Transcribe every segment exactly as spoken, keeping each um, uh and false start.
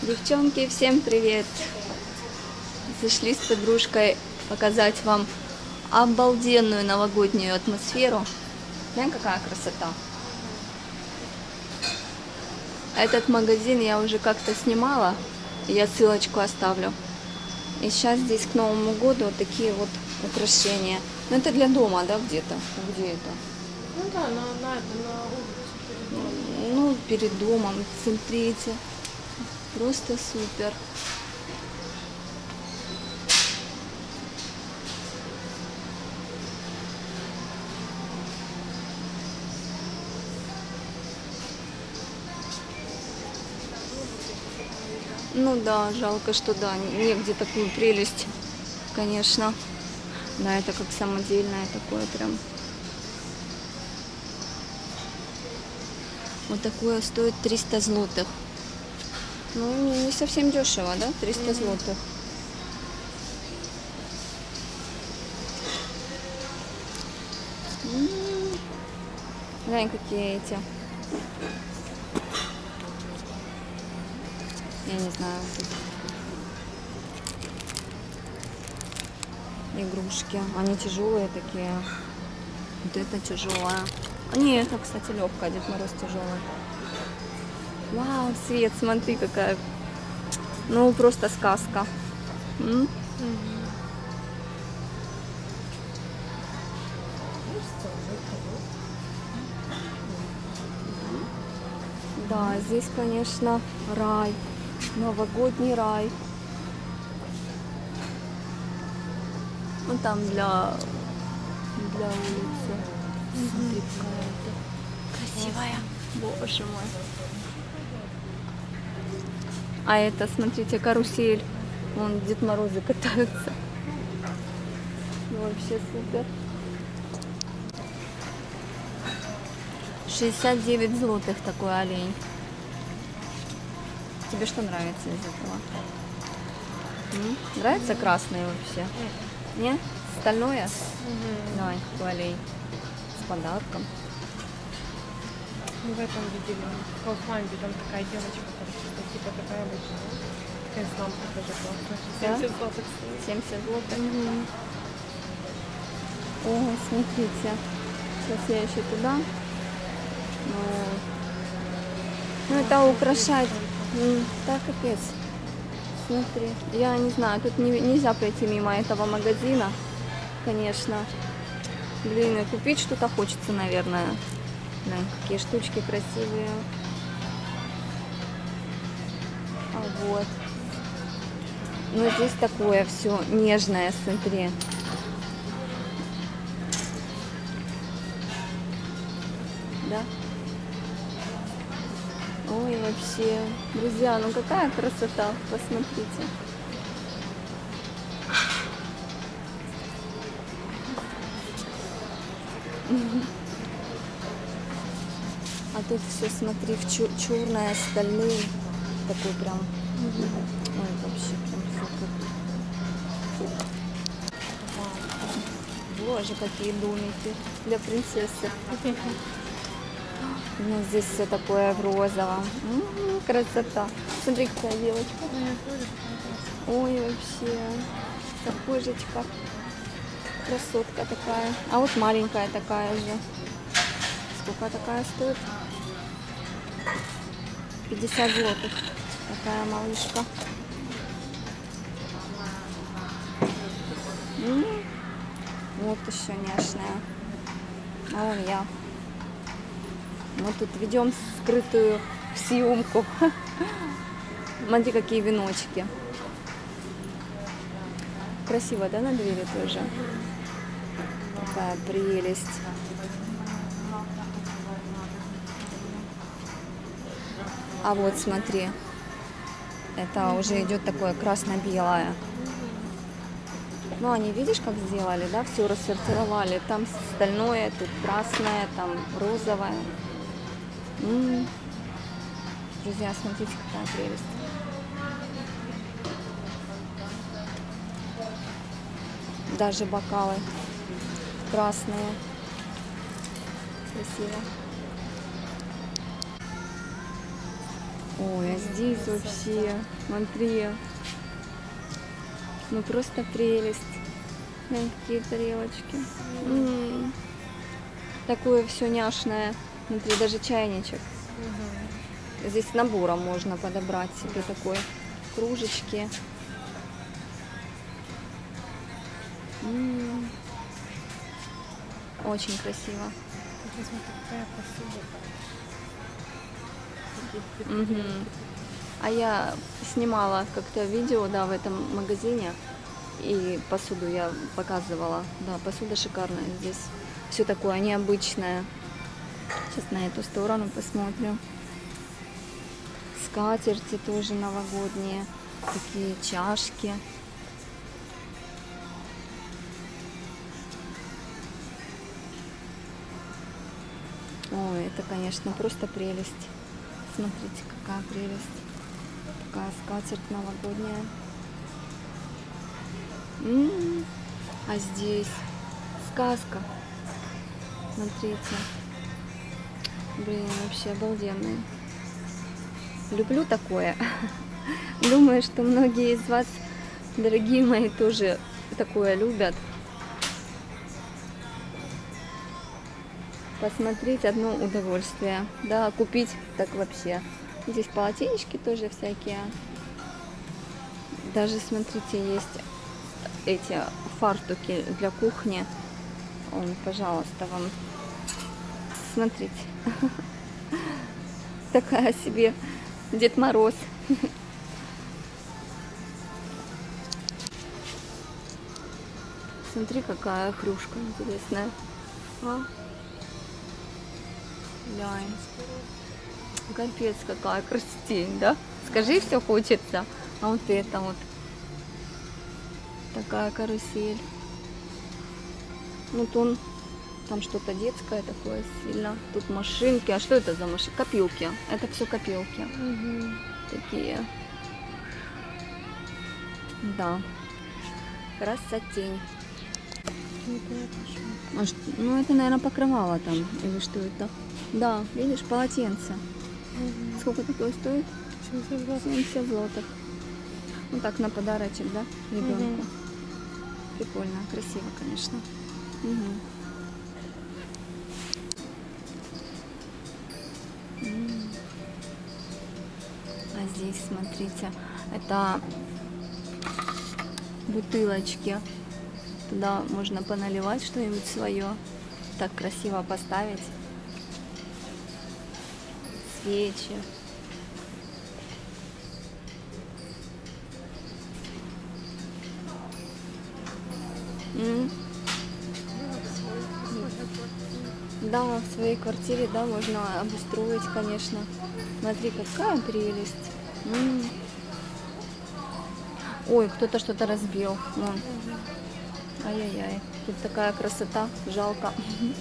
Девчонки, всем привет! Зашли с подружкой показать вам обалденную новогоднюю атмосферу. Знаете, какая красота! Этот магазин я уже как-то снимала, я ссылочку оставлю. И сейчас здесь к Новому году вот такие вот украшения. Ну это для дома, да, где-то? Где это? Ну да, на, на, на улице. Ну, перед домом, смотрите. Просто супер. Ну да, жалко, что да, негде такую прелесть, конечно. Да, это как самодельное такое прям. Вот такое стоит триста злотых. Ну, не совсем дешево, да? триста mm-hmm. злотых. М-м-м. Глянь, какие эти. Я не знаю. Игрушки. Они тяжелые такие. Вот это тяжелая. А не, это, кстати, легкая. Дед Мороз тяжелый. Вау, Свет, смотри, какая. Ну, просто сказка. М? Да, здесь, конечно, рай. Новогодний рай. Ну, там для, для улицы. Смотри, какая-то красивая. Боже мой. А это, смотрите, карусель. Вон Дед Морозы катаются. Вообще супер. шестьдесят девять злотых такой олень. Тебе что нравится из этого? М? Нравится красный вообще? Нет? Стальное? Угу. Давай, какой олень. С подарком. Мы в этом видели, в Kaufland, там такая девочка, которая типа такая обычная. Такая лампа тоже классная. семьдесят злотых. семьдесят злотых. Угу. О, смотрите. Сейчас я еще туда. Ну, ну это украшать. Так, капец. Смотри. Я не знаю, тут не, нельзя пройти мимо этого магазина. Конечно. Блин, и купить что-то хочется, наверное. Да, какие штучки красивые. А вот. Ну здесь такое все нежное, смотри. Да? Ой, вообще. Друзья, ну какая красота. Посмотрите. А тут все, смотри, в чер черное, стальные. Такой прям. Угу. Ой, вообще прям супер. Боже, какие домики для принцессы. Ну, здесь все такое в розовом. М-м, красота. Смотри, какая девочка. Ой, вообще. Сапожечка. Красотка такая. А вот маленькая такая же. Сколько такая стоит? пятьдесят злотых. Такая малышка. М-м. Вот еще няшная. А вон я. Мы тут ведем скрытую съемку. Смотри, какие веночки. Красиво, да, на двери тоже? Такая прелесть. А вот смотри, это уже идет такое красно-белое. Ну, они, видишь, как сделали, да? Все рассортировали. Там стальное, тут красное, там розовое. М-м-м. Друзья, смотрите, какая прелесть. Даже бокалы красные. Красиво. Ой, а здесь вообще, смотри. Ну просто прелесть. Глянь, какие тарелочки. М-м-м. Такое все няшное. Смотри, даже чайничек. Угу. Здесь набором можно подобрать себе такой. Кружечки. М-м. Очень красиво. Какая посуда. Угу. А я снимала как-то видео, да, в этом магазине, и посуду я показывала. Да, посуда шикарная здесь. Все такое необычное. Сейчас на эту сторону посмотрим. Скатерти тоже новогодние. Такие чашки. Ой, это, конечно, просто прелесть. Смотрите, какая прелесть. Такая скатерть новогодняя. М-м-м. А здесь сказка. Смотрите. Блин, вообще обалденные. Люблю такое. Думаю, что многие из вас, дорогие мои, тоже такое любят. Посмотреть одно удовольствие. Да, купить так вообще. Здесь полотенечки тоже всякие. Даже, смотрите, есть эти фартуки для кухни. Он, пожалуйста, вам. Смотрите. Такая себе Дед Мороз. Смотри, какая хрюшка интересная. А? Глянь. Капец, какая красотень, да? Скажи, все хочется. А вот это вот. Такая карусель. Ну, тон. Там что-то детское такое сильно. Тут машинки. А что это за машинки? Копилки. Это все копилки. Угу. Такие. Да. Красотень. А что? Ну, это, наверное, покрывало там. Или что это? Да, видишь, полотенце. Угу. Сколько такое стоит? семьдесят злотых. семьдесят злотых. Ну так, на подарочек, да, ребенку. Угу. Прикольно, красиво, конечно. Угу. А здесь, смотрите, это бутылочки. Туда можно поналивать что-нибудь свое. Так красиво поставить. Свечи. М? Да, в своей квартире, да, можно обустроить, конечно. Смотри, какая прелесть. М. Ой, кто-то что-то разбил. Вон. Ай-яй-яй. Тут такая красота. Жалко.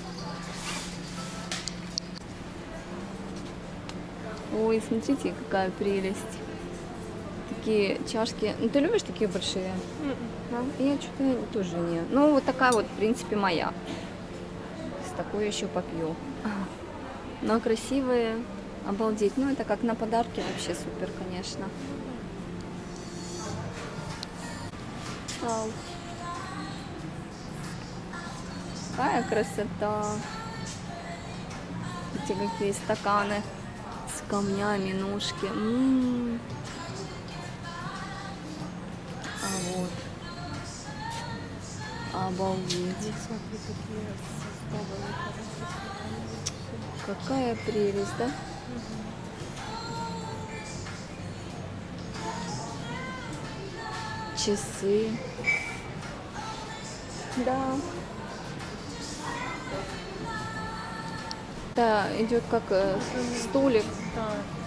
Ой, смотрите, какая прелесть. Такие чашки. Ну, ты любишь такие большие? А? Я что-то тоже не. Ну, вот такая вот, в принципе, моя. С такой еще попью. Но красивые. Обалдеть. Ну, это как на подарки вообще супер, конечно. Вау. Какая красота. Эти какие стаканы с камнями, ножки. М-м-м. А вот. Обалдеть. Смотри, какие составы. Какая прелесть, да? Часы. Да. Да, идет как э, столик. Да,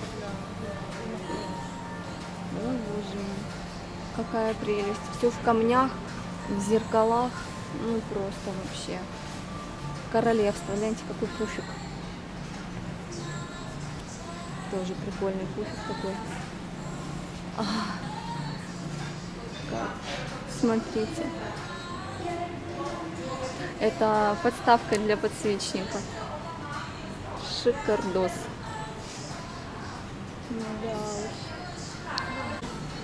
О, боже мой. Какая прелесть. Все в камнях, в зеркалах. Ну просто вообще. Королевство. Гляньте, какой пуфик. Тоже прикольный пуфик такой. А, как? Смотрите. Это подставка для подсвечника. Шикардос. Ну да уж.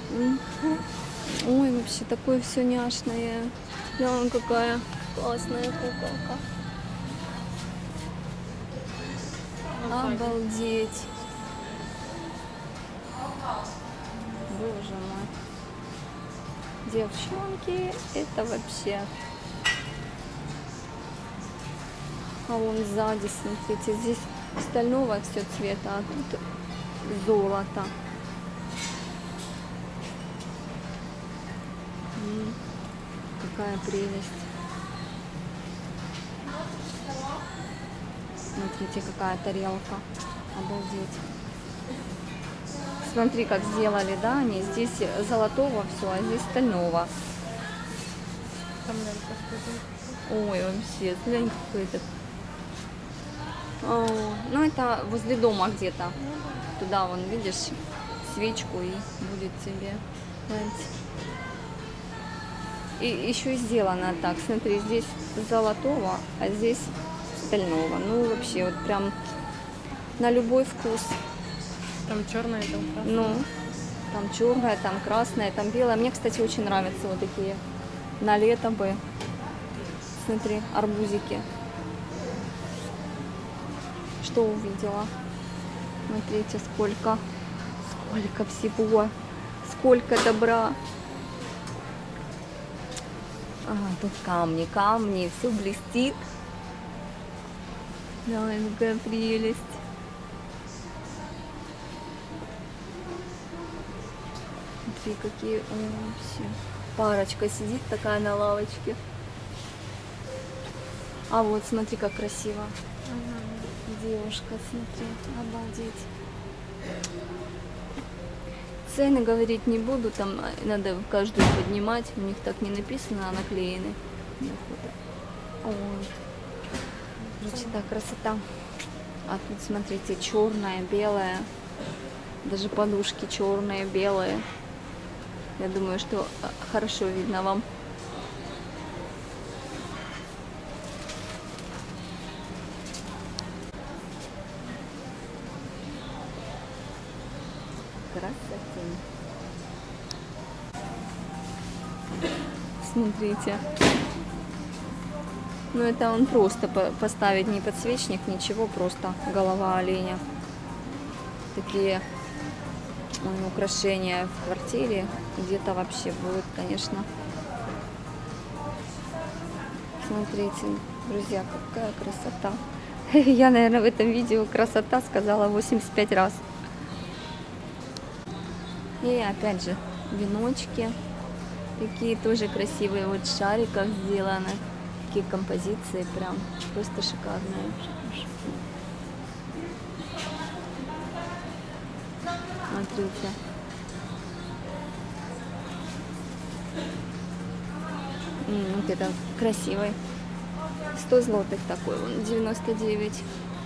М. Ой, вообще такое все няшное. Глянь, какая классная куколка. Обалдеть. Боже мой. Девчонки, это вообще. А вон сзади, смотрите, здесь стального все цвета, а тут золото. М, какая прелесть. Смотрите, какая тарелка. Обалдеть. Смотри, как сделали, да, они здесь золотого все, а здесь стального. Там лента стоит. Ой, вообще, глянь, какой этот. О, ну, это возле дома где-то. Туда, вон, видишь, свечку и будет тебе. Гляньте. И еще сделано так, смотри, здесь золотого, а здесь стального. Ну, вообще, вот прям на любой вкус. Там черное, там красное. Ну, там черное, там красное, там белое. Мне, кстати, очень нравятся вот такие на лето бы. Смотри, арбузики. Что увидела? Смотрите, сколько, сколько всего, сколько добра. А, тут камни, камни, все блестит. Да, какая прелесть. Смотри, какие о, вообще. Парочка сидит такая на лавочке. А вот, смотри, как красиво. Ага. Девушка, смотри, обалдеть. Цены говорить не буду, там надо каждую поднимать, у них так не написано, а наклеены. Ой. Короче, так, красота. А тут, смотрите, черная, белая, даже подушки черные, белые. Я думаю, что хорошо видно вам. Красотень. Смотрите. Ну это он просто поставить не подсвечник, ничего, просто голова оленя. Такие ой, украшения в квартире где-то вообще будет, конечно. Смотрите, друзья, какая красота. Я, наверное, в этом видео красота сказала восемьдесят пять раз. И опять же веночки. Такие тоже красивые, вот с шариков сделаны. Такие композиции прям просто шикарные. Смотрите. М, вот это красивый. сто злотых такой, он девяносто девять.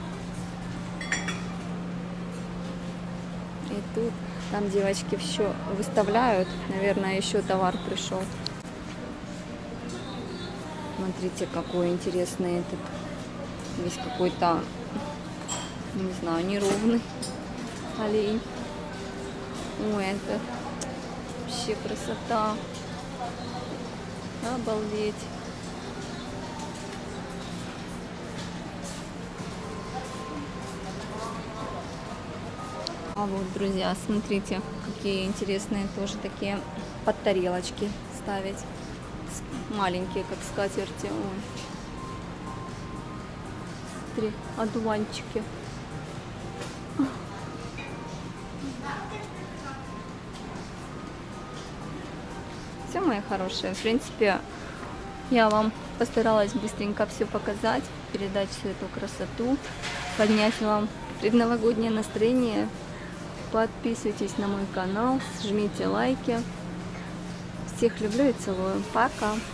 И тут, там девочки еще выставляют, наверное, еще товар пришел. Смотрите, какой интересный этот, весь какой-то, не знаю, неровный олень. Ой, это вообще красота. Обалдеть. А вот, друзья, смотрите, какие интересные тоже такие под тарелочки ставить. Маленькие, как скатерти. Ой. Смотри, одуванчики. Все, мои хорошие, в принципе, я вам постаралась быстренько все показать, передать всю эту красоту, поднять вам предновогоднее настроение. Подписывайтесь на мой канал, жмите лайки. Всех люблю и целую. Пока!